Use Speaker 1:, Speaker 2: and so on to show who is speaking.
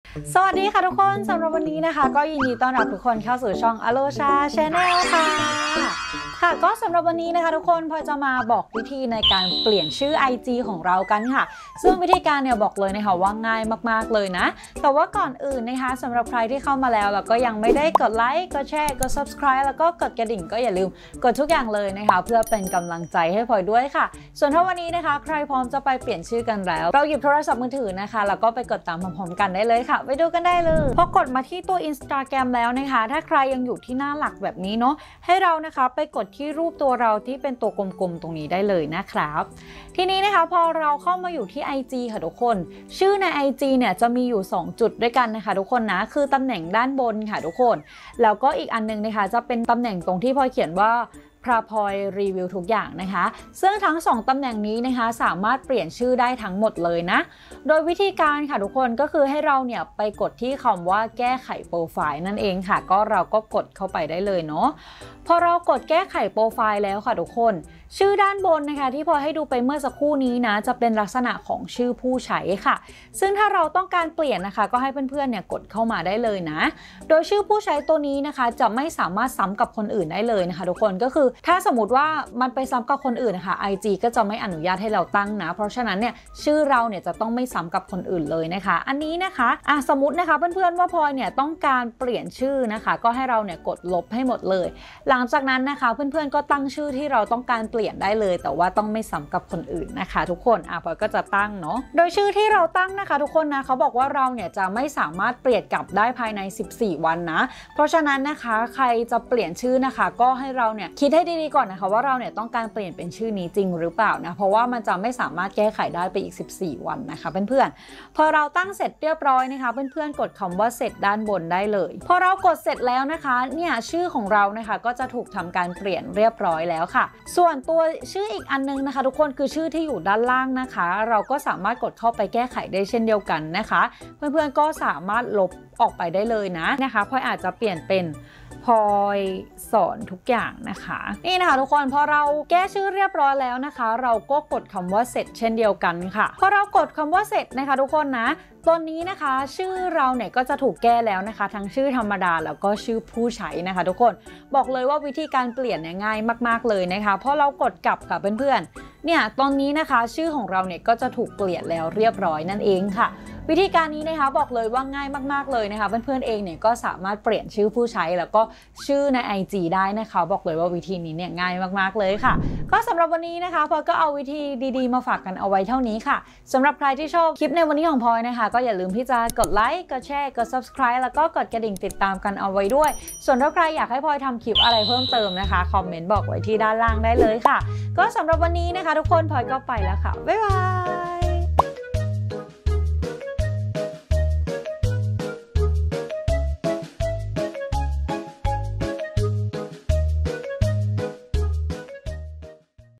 Speaker 1: สวัสดีค่ะทุกคนสำหรับวันนี้นะคะก็ยินดีต้อนรับทุกคนเข้าสู่ช่อง Alocha Channel ค่ะก็สำหรับวันนี้นะคะทุกคนพอจะมาบอกวิธีในการเปลี่ยนชื่อ IG ของเรากันค่ะซึ่งวิธีการเนี่ยบอกเลยนะคะว่าง่ายมากๆเลยนะแต่ว่าก่อนอื่นนะคะสำหรับใครที่เข้ามาแล้วก็ยังไม่ได้กดไลค์กดแชร์กด subscribe แล้วก็กดกระดิ่งก็อย่าลืมกดทุกอย่างเลยนะคะเพื่อเป็นกำลังใจให้พลอยด้วยค่ะส่วนถ้าวันนี้นะคะใครพร้อมจะไปเปลี่ยนชื่อกันแล้วเราหยิบโทรศัพท์มือถือนะคะแล้วก็ไปกดตามพร้อมๆกันได้เลยค่ะไปดูกันได้เลยพอกดมาที่ตัว Instagram แล้วนะคะถ้าใครยังอยู่ที่หน้าหลักแบบนี้เนาะให้เรานะคะไปกดที่รูปตัวเราที่เป็นตัวกลมๆตรงนี้ได้เลยนะครับทีนี้นะคะพอเราเข้ามาอยู่ที่ IG ค่ะทุกคนชื่อใน IG เนี่ยจะมีอยู่2จุดด้วยกันนะคะทุกคนนะคือตำแหน่งด้านบนค่ะทุกคนแล้วก็อีกอันนึงนะคะจะเป็นตำแหน่งตรงที่พลอยเขียนว่าพลอยรีวิวทุกอย่างนะคะซึ่งทั้ง2ตำแหน่งนี้นะคะสามารถเปลี่ยนชื่อได้ทั้งหมดเลยนะโดยวิธีการค่ะทุกคนก็คือให้เราเนี่ยไปกดที่คำว่าแก้ไขโปรไฟล์นั่นเองค่ะก็เราก็กดเข้าไปได้เลยเนาะพอเรากดแก้ไขโปรไฟล์แล้วค่ะทุกคนชื่อด้านบนนะคะที่พลอยให้ดูไปเมื่อสักครู่นี้นะจะเป็นลักษณะของชื่อผู้ใช้ค่ะซึ่งถ้าเราต้องการเปลี่ยนนะคะก็ให้เพื่อนๆเนี่ยกดเข้ามาได้เลยนะโดยชื่อผู้ใช้ตัวนี้นะคะจะไม่สามารถซ้ำกับคนอื่นได้เลยนะคะทุกคนก็คือถ้าสมมติว่ามันไปซ้ำกับคนอื่นนะคะ IG ก็จะไม่อนุญาตให้เราตั้งนะเพราะฉะนั้นเนี่ยชื่อเราเนี่ยจะต้องไม่ซ้ำกับคนอื่นเลยนะคะอันนี้นะคะสมมตินะคะเพื่อนๆว่าพลอยเนี่ยต้องการเปลี่ยนชื่อนะคะก็ให้เราเนี่ยกดลบให้หมดเลยหลังจากนั้นนะคะเพื่อนๆก็ตั้งชื่อที่เราต้องการเปลี่ยนได้เลยแต่ว่าต้องไม่ซ้ำกับคนอื่นนะคะทุกคนพลอยก็จะตั้งเนาะโดยชื่อที่เราตั้งนะคะทุกคนนะเขาบอกว่าเราเนี่ยจะไม่สามารถเปลี่ยนกลับได้ภายใน14วันนะเพราะฉะนั้นนะคะใครจะเปลี่ยนชื่อนะคะก็ให้เราเนี่ยคิดให้ดีๆก่อนนะคะว่าเราเนี่ยต้องการเปลี่ยนเป็นชื่อนี้จริงหรือเปล่านะเพราะว่ามันจะไม่สามารถแก้ไขได้ไปอีก14วันนะคะเพื่อนๆพอเราตั้งเสร็จเรียบร้อยนะคะเพื่อนๆกดคำว่าเสร็จด้านบนได้เลยพอเรากดเสร็จแล้วนะคะเนี่ยชื่อของเรานะคะก็จะถูกทำการเปลี่ยนเรียบร้อยแล้วค่ะส่วนตัวชื่ออีกอันนึงนะคะทุกคนคือชื่อที่อยู่ด้านล่างนะคะเราก็สามารถกดเข้าไปแก้ไขได้เช่นเดียวกันนะคะเพื่อนๆก็สามารถลบออกไปได้เลยนะคะพลอยอาจจะเปลี่ยนเป็นพลอยสอนทุกอย่างนะคะนี่นะคะทุกคนพอเราแก้ชื่อเรียบร้อยแล้วนะคะเราก็กดคำว่าเสร็จเช่นเดียวกันค่ะพอเรากดคำว่าเสร็จนะคะทุกคนนะตอนนี้นะคะชื่อเราเนี่ยก็จะถูกแก้แล้วนะคะทั้งชื่อธรรมดาแล้วก็ชื่อผู้ใช้นะคะทุกคนบอกเลยว่าวิธีการเปลี่ยนเนี่ยง่ายมากๆเลยนะคะเพราะเรากดกลับค่ะเพื่อนๆเนี่ยตอนนี้นะคะชื่อของเราเนี่ยก็จะถูกเปลี่ยนแล้วเรียบร้อยนั่นเองค่ะวิธีการนี้นะคะบอกเลยว่าง่ายมากๆเลยนะคะเพื่อนๆเองเนี่ยก็สามารถเปลี่ยนชื่อผู้ใช้แล้วก็ชื่อใน IG ได้นะคะบอกเลยว่าวิธีนี้เนี่ยง่ายมากๆเลยค่ะก็สำหรับวันนี้นะคะพลอยก็เอาวิธีดีๆมาฝากกันเอาไว้เท่านี้ค่ะสำหรับใครที่ชอบคลิปในวันนี้ของพลอยนะคะก็อย่าลืมที่จะกดไลค์กดแชร์กด subscribe แล้วก็กดกระดิ่งติดตามกันเอาไว้ด้วยส่วนถ้าใครอยากให้พลอยทำคลิปอะไรเพิ่มเติมนะคะคอมเมนต์บอกไว้ที่ด้านล่างได้เลยค่ะก็สำหรับวันนี้นะคะทุกคนพลอยก็ไปแล้วค่ะบ๊ายบาย